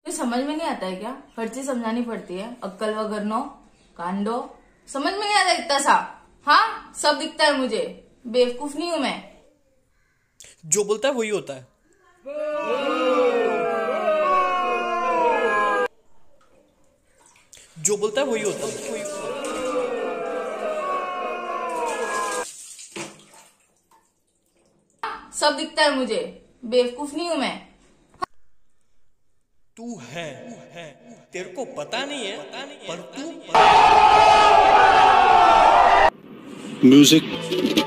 तो समझ में नहीं आता है क्या? हर चीज समझानी पड़ती है। अक्कल वगरनो कांडो समझ में नहीं आता इतना सा। हाँ, सब दिखता है मुझे, बेवकूफ नहीं हूं मैं। जो बोलता है वही होता है। जो बोलता है वही होता है। सब दिखता है मुझे, बेवकूफ नहीं हूं मैं। तू है, तेरे को पता नहीं है, पर तू म्यूजिक